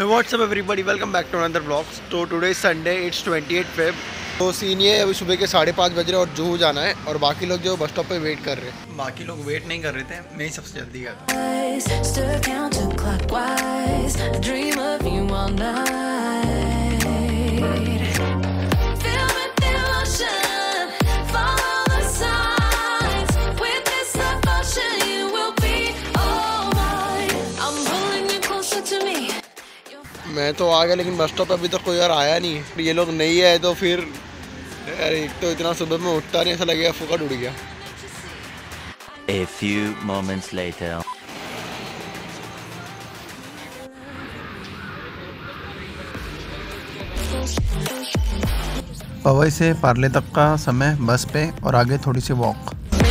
WhatsApp everybody, welcome back to another blogs. तो today is Sunday, it's 28 Feb. तो scene ये है, अभी सुबह के 5:30 बज रहे और जूहू जाना है और बाकी लोग जो बस स्टॉप पे वेट कर रहे हैं। बाकी लोग वेट नहीं कर रहे थे, मैं ही सबसे जल्दी गया था। मैं तो आ गया, लेकिन बस स्टॉप पे अभी तक कोई यार आया नहीं है। ये लोग नहीं आए तो फिर यार, एक तो इतना सुबह में उठता नहीं, ऐसा लगेगा फुकट उड़ गया। A few moments later. Pawai से पार्ले तक का समय बस पे और आगे थोड़ी सी walk.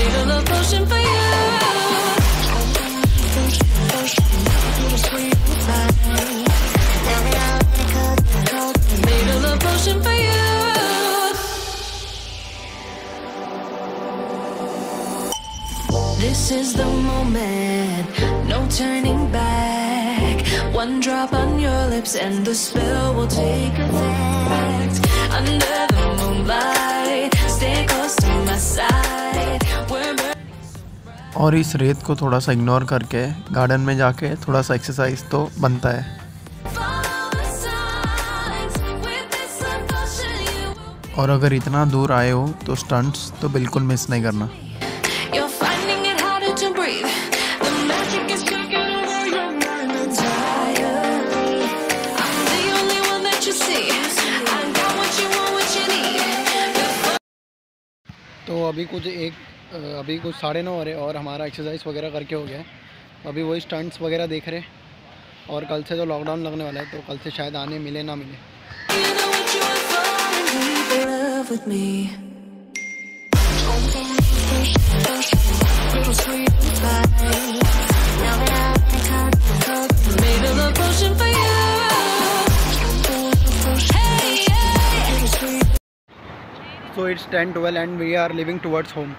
This is the moment, no turning back. One drop on your lips and the spell will take effect. Under the moonlight, stay close to my side. और इस रेत को थोड़ा सा इग्नोर करके गार्डन में जाके थोड़ा सा एक्सरसाइज तो बनता है। और अगर इतना दूर आए हो तो स्टंट्स तो बिल्कुल मिस नहीं करना। तो अभी कुछ 9:30 हो रहे और हमारा एक्सरसाइज वगैरह करके हो गया है। अभी वही स्टंट्स वगैरह देख रहे और कल से तो लॉकडाउन लगने वाला है, तो कल से शायद आने मिले ना मिले। So it's 10:12 and we are leaving towards home.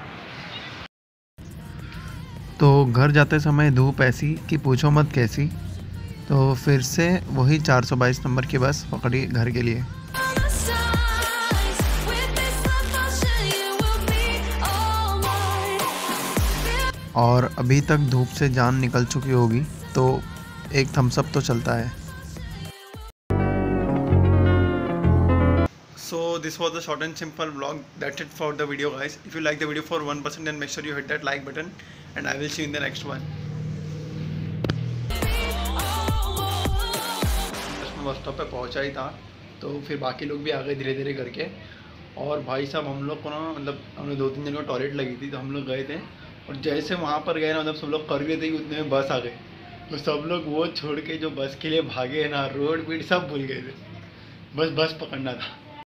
तो घर जाते समय धूप ऐसी कि पूछो मत कैसी। तो फिर से वही 422 नंबर की बस पकड़ी घर के लिए। और अभी तक धूप से जान निकल चुकी होगी, तो एक थम्स अप तो चलता है। So this was the short and simple vlog. That's it for the video, guys. If you like the video for 1%, then make sure you hit that like button, and I will see you in the next one. Bus stop पे पहुंचा ही था, तो फिर बाकी लोग भी आ गए धीरे धीरे करके। और भाई साहब, हम लोग को ना मतलब हमने 2-3 दिन को टॉयलेट लगी थी, तो हम लोग गए थे और जैसे वहाँ पर गए ना, मतलब सब लोग कर गए थे कि उतने में बस आ गए। तो सब लोग वो छोड़ के जो बस के लिए भागे ना, रोड बीट सब भूल गए थे, बस पकड़ना था।